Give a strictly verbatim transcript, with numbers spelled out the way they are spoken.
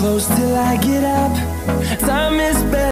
close till I get up. Time is better.